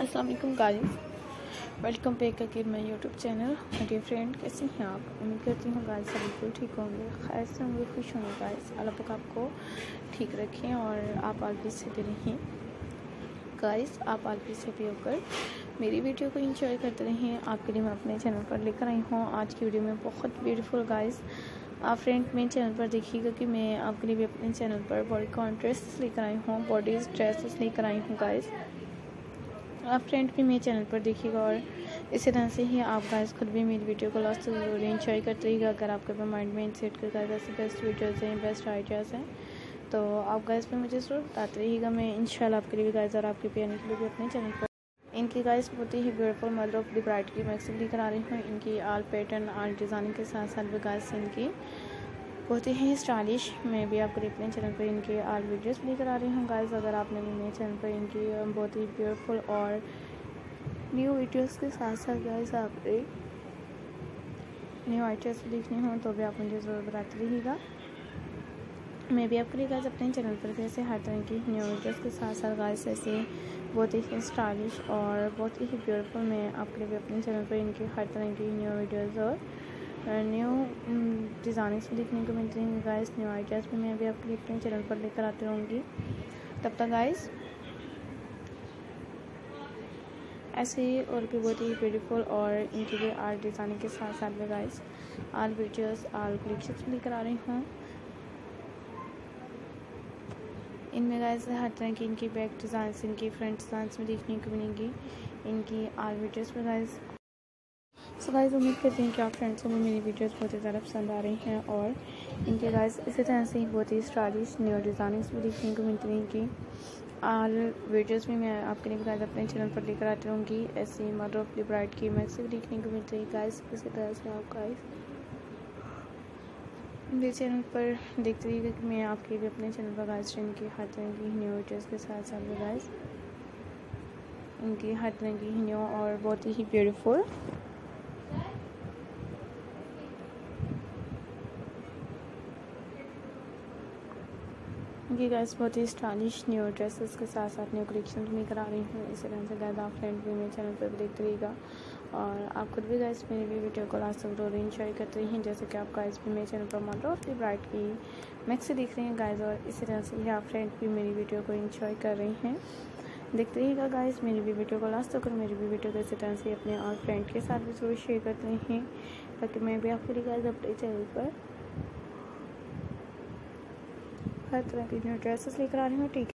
अस्सलाम वालेकुम guys, welcome back again my YouTube channel. Dear friend, कैसे हैं आप? उम्मीद करती हूँ गाइस सब बिल्कुल ठीक होंगे, खैर से होंगे, खुश होंगे। गाइस अल्लाह पाक आपको ठीक रखें और आप आलवी से भी रहें। गाइस आप आलवी से भी होकर मेरी वीडियो को एंजॉय करते रहें। आपके लिए मैं अपने चैनल पर लेकर आई हूँ आज की वीडियो में बहुत ब्यूटीफुल गाइस। आप फ्रेंड मेरे चैनल पर देखिएगा कि मैं आपके लिए भी अपने चैनल पर बॉडी कॉन ड्रेसेस लेकर आई हूँ, बॉडी ड्रेसेस लेकर आई हूँ गाइस। आप फ्रेंड भी मेरे चैनल पर देखिएगा और इसी तरह से ही आप गाइस खुद भी मेरी वीडियो को लास्ट तक जरूर एंजॉय करते रहिएगा। अगर आपके पास माइंड में सेट कर ऐसे बेस्ट वीडियोज़ हैं, बेस्ट आइडियाज़ हैं, तो आप गाइस पे मुझे ज़रूर बताते रहिएगा। मैं इंशाल्लाह आपके लिए भी गाइस और आपके प्यारे के लिए भी अपने चैनल पर इनकी गाइस बहुत ही beautiful mother of the bride की मैक्सिम लेकर आ रही हूँ। इनकी आल पैटर्न आल डिज़ाइनिंग के साथ साथ भी गाइस इनकी बहुत ही स्टाइलिश मैं भी आपके लिए अपने चैनल पर इनके आल वीडियोस लेकर आ रही हूँ गाइस। अगर आपने भी मेरे चैनल पर इनकी बहुत ही ब्यूटीफुल और न्यू वीडियोस के साथ साथ गाइस आपने न्यू आइडियाज़ देखने हों तो भी आप मुझे ज़रूर बताते रहिएगा। मैं भी आपके लिए गाइस अपने चैनल पर कैसे हर तरह की न्यू वीडियोस के साथ साथ गाइस ऐसे बहुत ही स्टाइलिश और बहुत ही ब्यूटीफुल मैं आपके लिए भी अपने चैनल पर इनकी हर तरह की न्यू वीडियोस और न्यू डिज़ाइनिंग्स भी देखने को मिलती हैं गाइस। न्यू आइडियाज़ भी मैं भी आपके लिए अपने चैनल पर लेकर आती रहूँगी। तब तक गाइस ऐसे ही और भी बहुत ही ब्यूटीफुल और इनकी भी आर्ट डिज़ाइनिंग के साथ साथ में guys all videos all collections भी लेकर आ रही हूँ। इनमें गाइस हर तरह की इनकी बैक डिज़ाइन इनकी फ्रंट डिज़ाइंस में देखने को मिलेंगी इनकी आल वीडियोस में गाइस। सो गाइस उम्मीद करती हैं कि आप फ्रेंड्स को भी मेरी वीडियोस बहुत ही ज़्यादा पसंद आ रही हैं और इनके गाइस इसी तरह से ही बहुत ही स्टाइलिश न्यू डिज़ाइनिंग्स भी देखने को मिलती हैं कि आल वीडियोस में मैं आपके लिए गाइस अपने चैनल पर लेकर आती रहूँगी। ऐसी मदर ऑफ द ब्राइड की मैक्सिम देखने को मिलती है गाइस। इसी तरह से आप गाइस मेरे चैनल पर देखते रहिएगा कि मैं आपके लिए अपने चैनल पर गाइस इनकी हर तरह की न्यू वीडियोस के साथ साथ में गाइस इनकी हर तरह की न्यू और बहुत ही ब्यूटीफुल ये गाइस बहुत ही स्टाइलिश न्यू ड्रेसेस के साथ साथ न्यू कलेक्शन भी करा रही हूँ। इसी तरह से गाइस आप फ्रेंड भी मेरे चैनल पर भी देखते रहिएगा और आप खुद भी गाइस मेरी भी वीडियो को लास्ट तक जरूर एंजॉय करते रही हैं। जैसे कि आप गाइस भी मेरे चैनल पर मदर ऑफ द ब्राइड की मैक्सी देख रहे हैं गाइस और इसी तरह से ही आप फ्रेंड भी मेरी वीडियो को एंजॉय कर रही हैं। देखते रहिएगा गाइस मेरी भी वीडियो को लास्ट तक और मेरी भी वीडियो को इसी तरह से अपने और फ्रेंड के साथ भी जरूर शेयर करते रहें ताकि मैं भी आपके लिए गाइस अपने चैनल पर हर तरह की न्यू ड्रेसेस लेकर आ रही हूँ। ठीक है।